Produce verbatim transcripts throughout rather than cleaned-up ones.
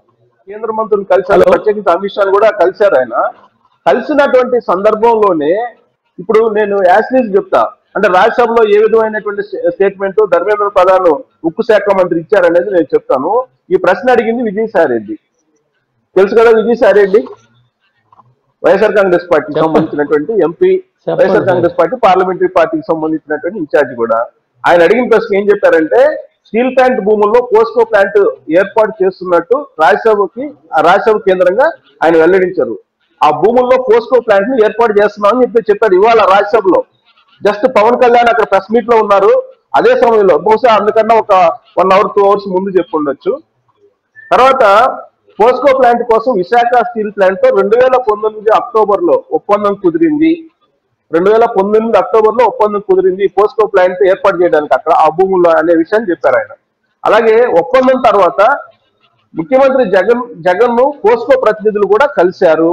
కేంద్ర మంత్రులు కలిశారు, ప్రత్యేకించి అమిత్ షాను కూడా కలిశారు. ఆయన కలిసినటువంటి సందర్భంలోనే ఇప్పుడు నేను యాస్లీజ్ చెప్తా, అంటే రాజ్యసభలో ఏ విధమైనటువంటి స్టేట్మెంట్ ధర్మేంద్ర ప్రధాన్ ఉక్కు శాఖ మంత్రి ఇచ్చారనేది నేను చెప్తాను. ఈ ప్రశ్న అడిగింది విజయసాయి రెడ్డి, తెలుసు కదా విజయసాయి రెడ్డి, వైఎస్ఆర్ కాంగ్రెస్ పార్టీకి సంబంధించినటువంటి MP, YSR Congress party parliamentary పార్టీకి సంబంధించినటువంటి ఇన్ఛార్జ్ కూడా. ఆయన అడిగిన ప్రశ్న ఏం చెప్పారంటే, స్టీల్ ప్లాంట్ భూముల్లో పోస్కో ప్లాంట్ ఏర్పాటు చేస్తున్నట్టు రాజ్యసభకి రాజ్యసభ కేంద్రంగా ఆయన వెల్లడించారు. ఆ భూముల్లో పోస్కో ప్లాంట్ ను ఏర్పాటు చేస్తున్నామని చెప్పి చెప్పారు ఇవాళ రాజ్యసభలో. జస్ట్ పవన్ కళ్యాణ్ అక్కడ ప్రెస్ మీట్ లో ఉన్నారు, అదే సమయంలో బహుశా అందుకన్నా ఒక వన్ అవర్ టూ అవర్స్ ముందు చెప్పుండొచ్చు. తర్వాత పోస్కో ప్లాంట్ కోసం విశాఖ స్టీల్ ప్లాంట్ తో రెండు వేల పంతొమ్మిది అక్టోబర్ లో ఒప్పందం కుదిరింది. రెండు వేల పంతొమ్మిది అక్టోబర్ లో ఒప్పందం కుదిరింది పోస్కో ప్లాంట్ ఏర్పాటు చేయడానికి అక్కడ ఆ భూముల్లో అనే విషయాన్ని చెప్పారు ఆయన. అలాగే ఒప్పందం తర్వాత ముఖ్యమంత్రి జగన్ జగన్ ను పోస్కో ప్రతినిధులు కూడా కలిశారు.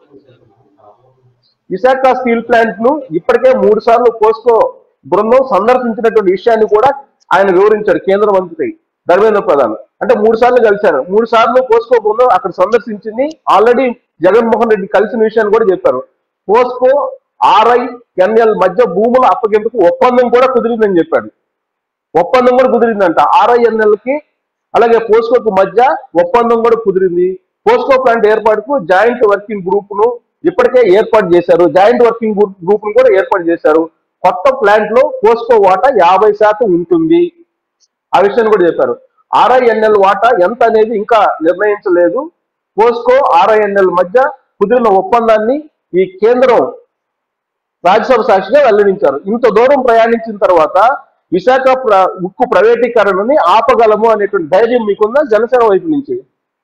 విశాఖ స్టీల్ ప్లాంట్ ను ఇప్పటికే మూడు సార్లు పోస్కో బృందం సందర్శించినటువంటి విషయాన్ని కూడా ఆయన వివరించారు కేంద్ర మంత్రి ధర్మేంద్ర ప్రధాన్. అంటే మూడు సార్లు కలిశారు, మూడు సార్లు పోస్కో బృందం అక్కడ సందర్శించింది. ఆల్రెడీ జగన్మోహన్ రెడ్డి కలిసిన విషయాన్ని కూడా చెప్పారు. పోస్కో ఆర్ఐ ఎన్ఎల్ మధ్య భూముల అప్పగింపుకు ఒప్పందం కూడా కుదిరిందని చెప్పాడు. ఒప్పందం కూడా కుదిరిందంట ఆర్ఐఎన్ఎల్ కి అలాగే పోస్కోకు మధ్య ఒప్పందం కూడా కుదిరింది. పోస్కో ప్లాంట్ ఏర్పాటుకు జాయింట్ వర్కింగ్ గ్రూప్ ను ఇప్పటికే ఏర్పాటు చేశారు, జాయింట్ వర్కింగ్ గ్రూప్ ను కూడా ఏర్పాటు చేశారు. కొత్త ప్లాంట్ లో పోస్కో వాటా యాభై శాతం ఉంటుంది, ఆ విషయాన్ని కూడా చెప్పారు. ఆర్ఐఎన్ఎల్ వాటా ఎంత అనేది ఇంకా నిర్ణయించలేదు. పోస్కో ఆర్ఐఎన్ఎల్ మధ్య కుదిరిన ఒప్పందాన్ని ఈ కేంద్రం రాజ్యసభ సాక్షిగా వెల్లడించారు. ఇంత దూరం ప్రయాణించిన తర్వాత విశాఖ ఉక్కు ప్రైవేటీకరణని ఆపగలము అనేటువంటి ధైర్యం మీకుందా జనసేన వైపు నుంచి?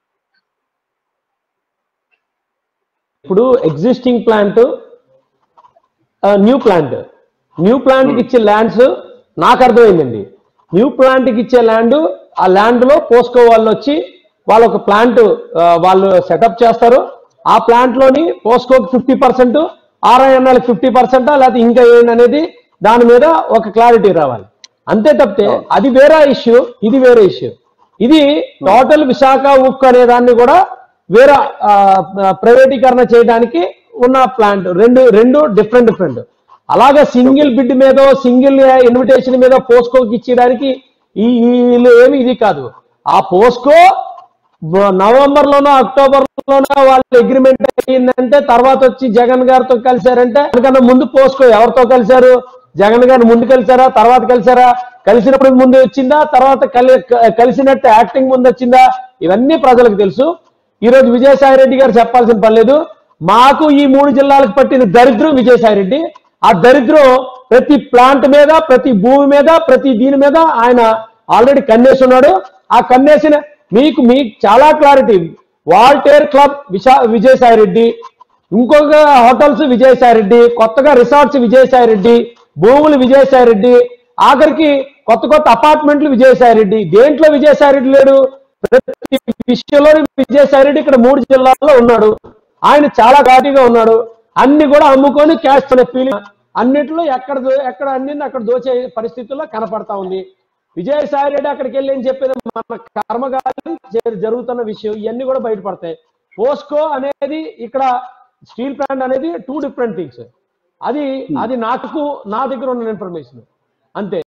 ఇప్పుడు existing plant, new plant new ప్లాంట్కి ఇచ్చే ల్యాండ్స్ నాకు అర్థమైందండి. న్యూ ప్లాంట్కి ఇచ్చే ల్యాండ్, ఆ ల్యాండ్ లో పోస్కో వాళ్ళు వచ్చి వాళ్ళు ఒక ప్లాంట్ వాళ్ళు సెటప్ చేస్తారు. ఆ ప్లాంట్ లోని పోస్కోకి ఫిఫ్టీ పర్సెంట్ ఆర్ఐఎన్ఎల్కి ఫిఫ్టీ పర్సెంటా లేకపోతే ఇంకా ఏంటనేది దాని మీద ఒక క్లారిటీ రావాలి. అంతే తప్పితే అది వేరే ఇష్యూ, ఇది వేరే ఇష్యూ. ఇది టోటల్ విశాఖ ఉక్కు అనే దాన్ని కూడా వేరే ప్రైవేటీకరణ చేయడానికి ఉన్న ప్లాంట్, రెండు రెండు డిఫరెంట్ డిఫరెంట్. అలాగే సింగిల్ బిడ్ మీద సింగిల్ ఇన్విటేషన్ మీద పోస్కోకి ఇచ్చేయడానికి ఈ వీళ్ళు ఏమి ఇది కాదు. ఆ పోస్కో నవంబర్ లోనో అక్టోబర్ లోనో వాళ్ళు అగ్రిమెంట్ అయ్యిందంటే తర్వాత వచ్చి జగన్ గారితో కలిశారంటే, అందుకన్నా ముందు పోస్కో ఎవరితో కలిశారు? జగన్ గారిని ముందు కలిసారా తర్వాత కలిసారా? కలిసినప్పుడు ముందు వచ్చిందా తర్వాత కలి కలిసినట్టు యాక్టింగ్ ముందు వచ్చిందా? ఇవన్నీ ప్రజలకు తెలుసు. ఈరోజు విజయసాయి రెడ్డి గారు చెప్పాల్సిన పని లేదు. మాకు ఈ మూడు జిల్లాలకు పట్టిన దరిద్రం విజయసాయి రెడ్డి. ఆ దరిద్రం ప్రతి ప్లాంట్ మీద, ప్రతి భూమి మీద, ప్రతి దీని మీద ఆయన ఆల్రెడీ కన్నేసి ఉన్నాడు. ఆ కన్నేసిన మీకు మీకు చాలా క్లారిటీ. వాల్టేర్ క్లబ్ విశా విజయసాయి రెడ్డి, ఇంకొక హోటల్స్ విజయసాయి రెడ్డి, కొత్తగా రిసార్ట్స్ విజయసాయి రెడ్డి, భూములు విజయసాయి రెడ్డి, ఆఖరికి కొత్త కొత్త అపార్ట్మెంట్లు విజయసాయి రెడ్డి. దేంట్లో విజయసాయి రెడ్డి లేడు? ప్రతి విషయంలో విజయసాయి రెడ్డి ఇక్కడ మూడు జిల్లాల్లో ఉన్నాడు. ఆయన చాలా ఘాటీగా ఉన్నాడు. అన్ని కూడా అమ్ముకొని క్యాష్ అనే ఫీలింగ్ అన్నిట్లో ఎక్కడ ఎక్కడ అన్ని అక్కడ దోచే పరిస్థితుల్లో కనపడతా ఉంది. విజయసాయి రెడ్డి అక్కడికి వెళ్ళి ఏం చెప్పేది మన కర్మగాలి జరుగుతున్న విషయం ఇవన్నీ కూడా బయటపడతాయి. పోస్కో అనేది ఇక్కడ స్టీల్ ప్లాంట్ అనేది టూ డిఫరెంట్ థింగ్స్. అది అది నాకు నా దగ్గర ఉన్న ఇన్ఫర్మేషన్ అంతే.